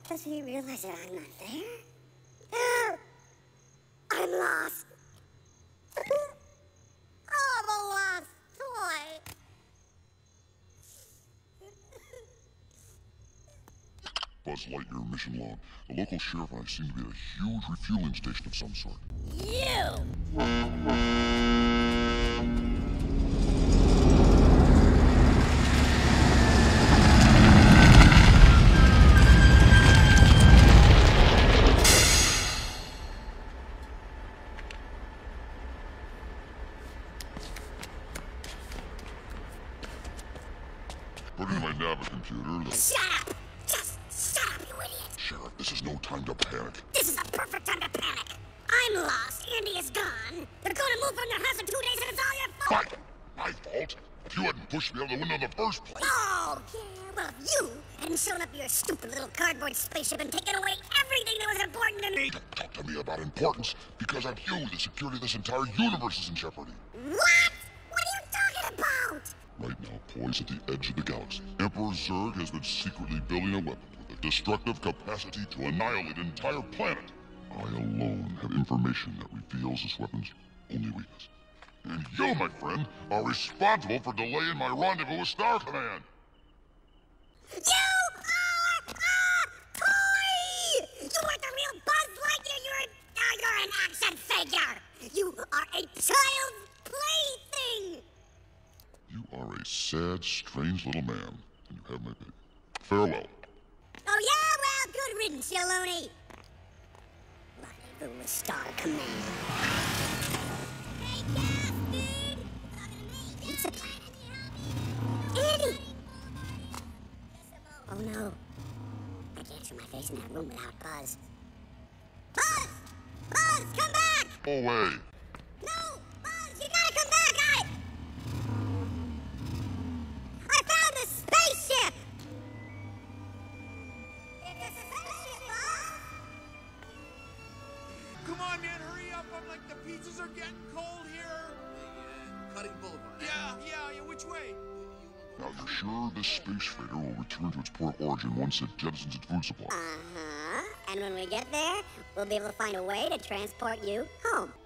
Does he realize that I'm not there? There! I'm lost! I'm a lost toy! Buzz Lightyear mission log. The local sheriff and I seem to be at a huge refueling station of some sort. Put in my Navicomputer. Shut up! Just shut up, you idiot! Sheriff, this is no time to panic. This is the perfect time to panic! I'm lost, Andy is gone. They're gonna move from their house in 2 days and it's all your fault! My fault? If you hadn't pushed me out of the window in the first place. Oh, yeah, well, if you hadn't shown up your stupid little cardboard spaceship and taken away everything that was important to me... Don't talk to me about importance, because of you, the security of this entire universe is in jeopardy. What? What are you talking about? Right now, poised at the edge of the galaxy, Emperor Zurg has been secretly building a weapon with a destructive capacity to annihilate an entire planet. I alone have information that reveals this weapon's only weakness. And you, my friend, are responsible for delaying my rendezvous with Star Command. You are a toy! You aren't the real Buzz Lightyear, you're an action figure! You are a child's plaything! You are a sad, strange little man, and you have my pity. Farewell. Oh yeah? Well, good riddance, you loony! Rendezvous with Star Command. Hey, Gas, dude! Pizza Planet. Andy! Oh no. I can't show my face in that room without Buzz. Buzz! Buzz, come back! Go away. No! Buzz, you gotta come back! I found a spaceship! It's a spaceship, Buzz! Come on, man, hurry up. I'm like, the pizzas are getting cold here. Cutting Boulevard. Yeah, which way? Now, you're sure this space freighter will return to its port of origin once it jettisons its food supply? Uh-huh. And when we get there, we'll be able to find a way to transport you home.